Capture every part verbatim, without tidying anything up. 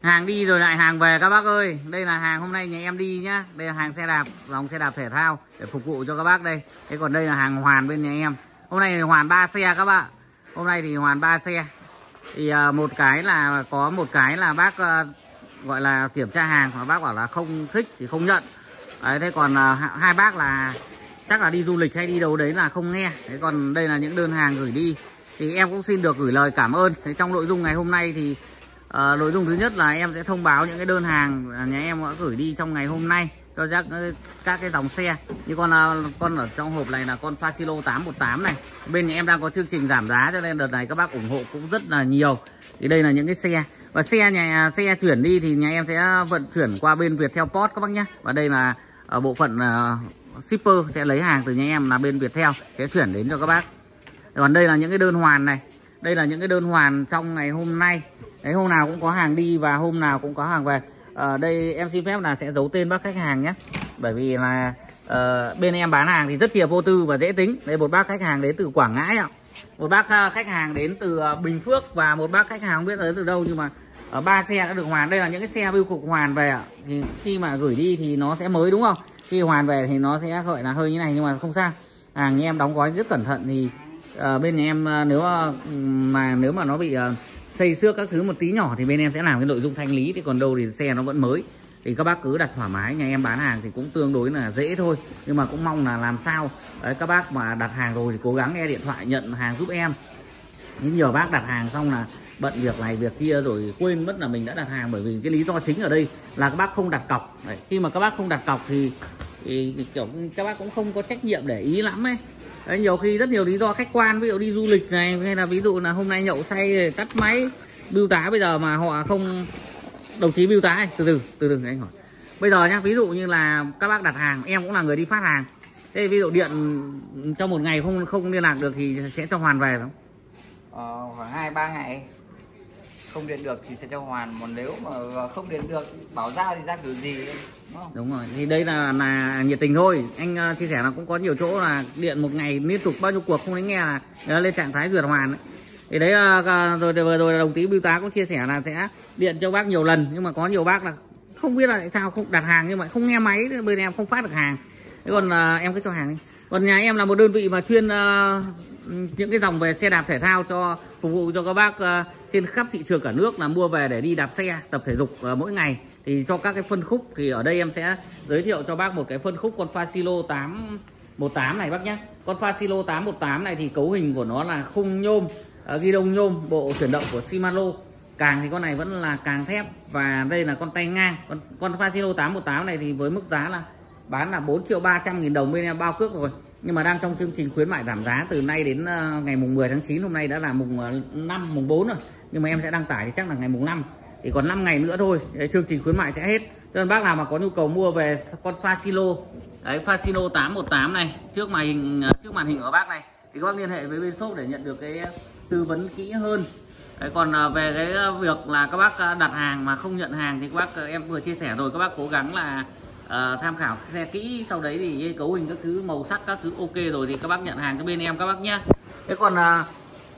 Hàng đi rồi lại hàng về các bác ơi. Đây là hàng hôm nay nhà em đi nhá. Đây là hàng xe đạp, dòng xe đạp thể thao để phục vụ cho các bác đây. Thế còn đây là hàng hoàn bên nhà em. Hôm nay thì hoàn ba xe các bạn. Hôm nay thì hoàn ba xe. Thì uh, một cái là có một cái là bác uh, gọi là kiểm tra hàng mà bác bảo là không thích thì không nhận. Đấy, thế còn uh, hai bác là chắc là đi du lịch hay đi đâu đấy là không nghe. Thế còn đây là những đơn hàng gửi đi. Thì em cũng xin được gửi lời cảm ơn. Thế trong nội dung ngày hôm nay thì uh, nội dung thứ nhất là em sẽ thông báo những cái đơn hàng nhà em đã gửi đi trong ngày hôm nay cho các, các cái dòng xe. Như con uh, con ở trong hộp này là con Facilo tám một tám này. Bên nhà em đang có chương trình giảm giá cho nên đợt này các bác ủng hộ cũng rất là nhiều. Thì đây là những cái xe. Và xe nhà xe chuyển đi thì nhà em sẽ vận chuyển qua bên Viettel Post các bác nhé. Và đây là uh, bộ phận uh, shipper sẽ lấy hàng từ nhà em là bên Viettel sẽ chuyển đến cho các bác. Còn đây là những cái đơn hoàn này. Đây là những cái đơn hoàn trong ngày hôm nay. Đấy, hôm nào cũng có hàng đi và hôm nào cũng có hàng về. Ở đây em xin phép là sẽ giấu tên bác khách hàng nhé. Bởi vì là uh, bên em bán hàng thì rất là vô tư và dễ tính. Đây một bác khách hàng đến từ Quảng Ngãi ạ. Một bác uh, khách hàng đến từ uh, Bình Phước và một bác khách hàng không biết đến từ đâu, nhưng mà uh, ba xe đã được hoàn. Đây là những cái xe bưu cục hoàn về ạ. Thì khi mà gửi đi thì nó sẽ mới đúng không? Khi hoàn về thì nó sẽ gọi là hơi như này, nhưng mà không sao. Hàng nhà em đóng gói rất cẩn thận thì uh, bên nhà em uh, nếu uh, mà nếu mà nó bị uh, xây xước các thứ một tí nhỏ thì bên em sẽ làm cái nội dung thanh lý. Thì còn đâu thì xe nó vẫn mới thì các bác cứ đặt thoải mái. Nhà em bán hàng thì cũng tương đối là dễ thôi, nhưng mà cũng mong là làm sao đấy, các bác mà đặt hàng rồi thì cố gắng nghe điện thoại nhận hàng giúp em. Nhưng nhiều bác đặt hàng xong là bận việc này việc kia rồi quên mất là mình đã đặt hàng. Bởi vì cái lý do chính ở đây là các bác không đặt cọc đấy. Khi mà các bác không đặt cọc thì, thì, thì kiểu các bác cũng không có trách nhiệm để ý lắm ấy. Đấy, nhiều khi rất nhiều lý do khách quan, ví dụ đi du lịch này, hay là ví dụ là hôm nay nhậu say rồi tắt máy bưu tá bây giờ mà họ không. Đồng chí bưu tá này, từ từ từ từ anh hỏi bây giờ nhá, ví dụ như là các bác đặt hàng, em cũng là người đi phát hàng, thế ví dụ điện trong một ngày không không liên lạc được thì sẽ cho hoàn về không? Ờ, khoảng hai ba ngày không điện được thì sẽ cho hoàn, còn nếu mà không điện được bảo giao thì ra kiểu gì đúng không? Đúng rồi, thì đây là là nhiệt tình thôi. Anh uh, chia sẻ là cũng có nhiều chỗ là điện một ngày liên tục bao nhiêu cuộc không đánh nghe là uh, lên trạng thái duyệt hoàn ấy. Thì đấy uh, rồi vừa rồi đồng chí bưu tá cũng chia sẻ là sẽ điện cho bác nhiều lần, nhưng mà có nhiều bác là không biết là tại sao không đặt hàng nhưng mà không nghe máy, bên em không phát được hàng. Thế còn uh, em cứ cho hàng đi. Còn nhà em là một đơn vị mà chuyên uh, những cái dòng về xe đạp thể thao cho phục vụ cho các bác uh, trên khắp thị trường cả nước là mua về để đi đạp xe tập thể dục uh, mỗi ngày. Thì cho các cái phân khúc thì ở đây em sẽ giới thiệu cho bác một cái phân khúc con Facilo tám một tám này bác nhé. Con Facilo tám một tám này thì cấu hình của nó là khung nhôm, uh, ghi đông nhôm, bộ chuyển động của Shimano. Càng thì con này vẫn là càng thép và đây là con tay ngang. Con, con Facilo tám một tám này thì với mức giá là bán là bốn triệu ba trăm nghìn đồng bên em bao cước rồi. Nhưng mà đang trong chương trình khuyến mại giảm giá từ nay đến uh, ngày mùng mười tháng chín, hôm nay đã là mùng uh, năm, mùng bốn rồi. Nhưng mà em sẽ đăng tải thì chắc là ngày mùng năm. Thì còn năm ngày nữa thôi, đấy, chương trình khuyến mại sẽ hết. Cho nên bác nào mà có nhu cầu mua về con Facilo, đấy, Facilo tám một tám này, trước màn hình trước màn hình của bác này thì các bác liên hệ với bên shop để nhận được cái tư vấn kỹ hơn. Đấy, còn về cái việc là các bác đặt hàng mà không nhận hàng thì các bác, em vừa chia sẻ rồi, các bác cố gắng là uh, tham khảo xe kỹ, sau đấy thì cấu hình các thứ, màu sắc các thứ ok rồi thì các bác nhận hàng cho bên em các bác nhé. Thế còn uh,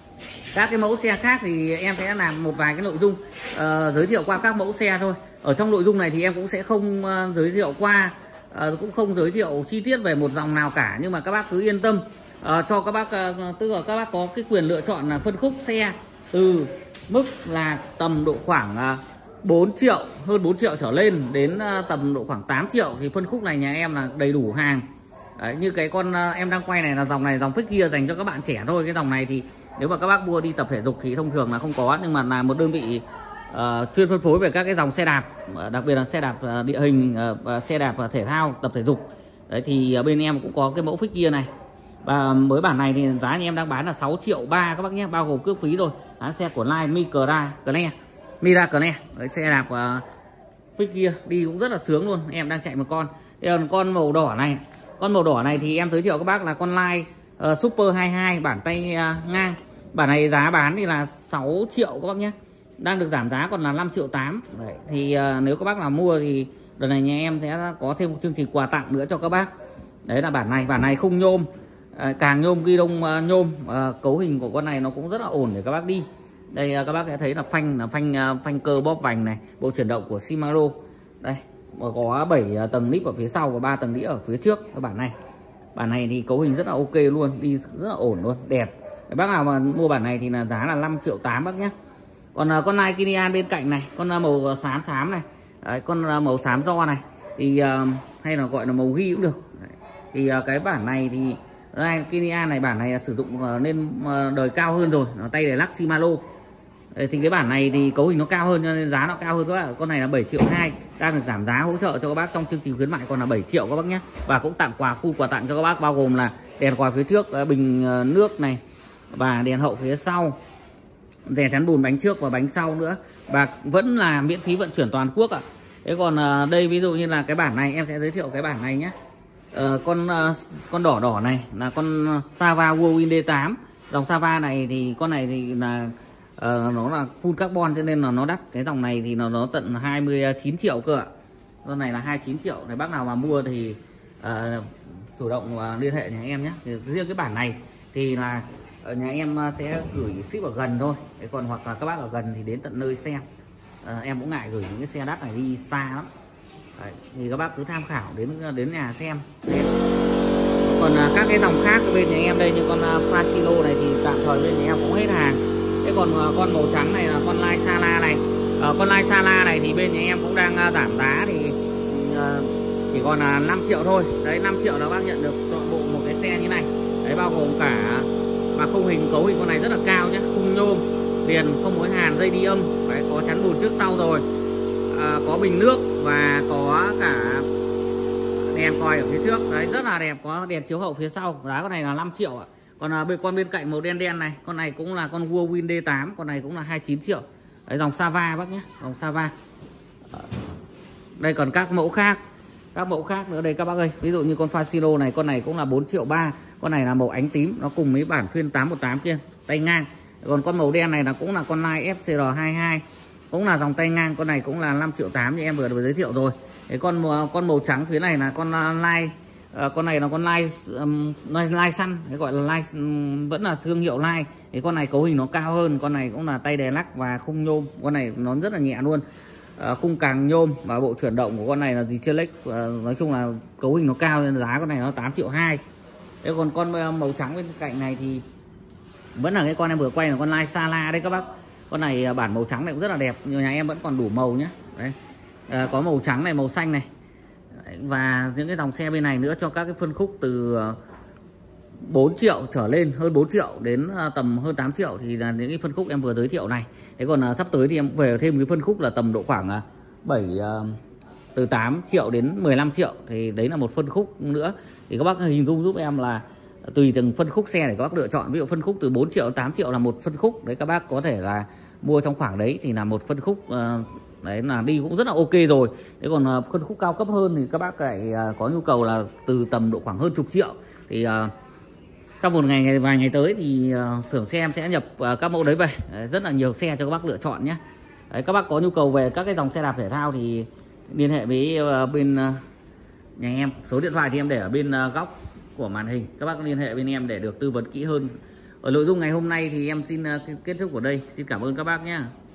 các cái mẫu xe khác thì em sẽ làm một vài cái nội dung uh, giới thiệu qua các mẫu xe thôi. Ở trong nội dung này thì em cũng sẽ không uh, giới thiệu qua, uh, cũng không giới thiệu chi tiết về một dòng nào cả, nhưng mà các bác cứ yên tâm uh, cho các bác, uh, tức là các bác có cái quyền lựa chọn là phân khúc xe từ mức là tầm độ khoảng uh, bốn triệu, hơn bốn triệu trở lên đến uh, tầm độ khoảng tám triệu thì phân khúc này nhà em là đầy đủ hàng. Đấy, như cái con uh, em đang quay này là dòng này dòng fix gear dành cho các bạn trẻ thôi. Cái dòng này thì nếu mà các bác mua đi tập thể dục thì thông thường là không có, nhưng mà là một đơn vị uh, chuyên phân phối về các cái dòng xe đạp, đặc biệt là xe đạp uh, địa hình, uh, xe đạp uh, thể thao tập thể dục. Đấy thì uh, bên em cũng có cái mẫu fix gear này. Và mới bản này thì giá nhà em đang bán là sáu triệu ba các bác nhé, bao gồm cước phí rồi. Đó, xe của Line Micra Cne, Mira Cne. Đấy, xe đạp uh, fix gear đi cũng rất là sướng luôn. Em đang chạy một con. Đây là con màu đỏ này. Con màu đỏ này thì em giới thiệu các bác là con Line uh, Super hai mươi hai bản tay uh, ngang. Bản này giá bán thì là sáu triệu các bác nhé, đang được giảm giá còn là năm triệu tám. Đấy, thì uh, nếu các bác nào mua thì đợt này nhà em sẽ có thêm một chương trình quà tặng nữa cho các bác. Đấy là bản này, bản này khung nhôm, uh, càng nhôm, ghi đông uh, nhôm, uh, cấu hình của con này nó cũng rất là ổn để các bác đi. Đây các bác sẽ thấy là phanh là phanh phanh cơ bóp vành này, bộ chuyển động của Shimano. Đây có bảy tầng nip ở phía sau và ba tầng đĩa ở phía trước. Các bản này bản này thì cấu hình rất là ok luôn, đi rất là ổn luôn, đẹp. Bác nào mà mua bản này thì là giá là năm triệu tám bác nhé. Còn con Nike Kinian bên cạnh này, con màu xám xám này, đấy, con màu xám do này thì uh, hay là gọi là màu ghi cũng được. Đấy. Thì uh, cái bản này thì Nike Kinian này, bản này là sử dụng uh, lên uh, đời cao hơn rồi, nó tay để lắc Shimano. Đấy, thì cái bản này thì cấu hình nó cao hơn cho nên giá nó cao hơn các bác. Con này là bảy triệu hai, đang được giảm giá hỗ trợ cho các bác trong chương trình khuyến mại còn là bảy triệu các bác nhé. Và cũng tặng quà full quà tặng cho các bác, bao gồm là đèn quạt phía trước, bình nước này và đèn hậu phía sau, rè chắn bùn bánh trước và bánh sau nữa, và vẫn là miễn phí vận chuyển toàn quốc ạ. Thế còn đây ví dụ như là cái bản này em sẽ giới thiệu cái bản này nhé. Ờ, con con đỏ đỏ này là con Sava Whirlwind D tám. Dòng Sava này thì con này thì là uh, nó là full carbon cho nên là nó đắt. Cái dòng này thì nó nó tận hai mươi chín triệu cơ ạ. Con này là hai mươi chín triệu. Này bác nào mà mua thì uh, chủ động uh, liên hệ nhà em nhé. Thì riêng cái bản này thì là ở nhà em sẽ gửi ship ở gần thôi. Thế còn hoặc là các bác ở gần thì đến tận nơi xem. À, em cũng ngại gửi những cái xe đắt này đi xa lắm. Đấy, thì các bác cứ tham khảo đến đến nhà xem. Đấy. Còn à, các cái dòng khác bên nhà em đây như con uh, Fasilo này thì tạm thời bên nhà em cũng hết hàng. Thế còn uh, con màu trắng này là con Lai Sala này. Uh, con Lai Sala này thì bên nhà em cũng đang uh, giảm giá thì uh, chỉ còn là uh, năm triệu thôi. Đấy, năm triệu là bác nhận được toàn bộ một cái xe như này. Đấy, bao gồm cả và khung hình cấu hình con này rất là cao nhé, khung nhôm liền không mối hàn, dây đi âm. Đấy, có chắn bùn trước sau rồi, à, có bình nước và có cả đèn còi ở phía trước. Đấy, rất là đẹp, có đèn chiếu hậu phía sau. Giá con này là năm triệu ạ. Còn à, bên con bên cạnh màu đen đen này, con này cũng là con Whirlwind D tám, con này cũng là hai mươi chín triệu. Đấy, dòng Sava bác nhé, dòng Sava. Đây còn các mẫu khác, các mẫu khác nữa đây các bác ơi. Ví dụ như con Fasilo này, con này cũng là bốn triệu ba. Con này là màu ánh tím, nó cùng với bản phiên tám một tám kia, tay ngang. Còn con màu đen này là cũng là con Line F C R hai mươi hai, cũng là dòng tay ngang. Con này cũng là năm triệu tám như em vừa, vừa giới thiệu rồi. Cái con con màu trắng phía này là con Line, uh, con này là con Line um, Line Sun, cái gọi là Line, um, vẫn là thương hiệu Line. Cái con này cấu hình nó cao hơn, con này cũng là tay đè lắc và khung nhôm. Con này nó rất là nhẹ luôn. Uh, khung càng nhôm và bộ chuyển động của con này là gì chưa lếch. Uh, nói chung là cấu hình nó cao nên giá con này nó tám triệu hai. Thế còn con màu trắng bên cạnh này thì vẫn là cái con em vừa quay là con Lai Sala đấy các bác. Con này bản màu trắng này cũng rất là đẹp, nhiều nhà em vẫn còn đủ màu nhé. Đấy. À, có màu trắng này, màu xanh này. Đấy, và những cái dòng xe bên này nữa cho các cái phân khúc từ bốn triệu trở lên, hơn bốn triệu đến tầm hơn tám triệu thì là những cái phân khúc em vừa giới thiệu này. Thế còn uh, sắp tới thì em về thêm cái phân khúc là tầm độ khoảng uh, bảy uh, từ tám triệu đến mười lăm triệu, thì đấy là một phân khúc nữa. Thì các bác hình dung giúp em là tùy từng phân khúc xe để các bác lựa chọn. Ví dụ phân khúc từ bốn triệu đến tám triệu là một phân khúc, đấy các bác có thể là mua trong khoảng đấy thì là một phân khúc uh, đấy là đi cũng rất là ok rồi. Thế còn uh, phân khúc cao cấp hơn thì các bác lại uh, có nhu cầu là từ tầm độ khoảng hơn chục triệu thì uh, trong một ngày, ngày vài ngày tới thì uh, xưởng xe em sẽ nhập uh, các mẫu đấy về. Đấy, rất là nhiều xe cho các bác lựa chọn nhé. Đấy, các bác có nhu cầu về các cái dòng xe đạp thể thao thì liên hệ với uh, bên uh, nhà em. Số điện thoại thì em để ở bên uh, góc của màn hình, các bác liên hệ bên em để được tư vấn kỹ hơn. Ở nội dung ngày hôm nay thì em xin uh, kết thúc ở đây. Xin cảm ơn các bác nhé.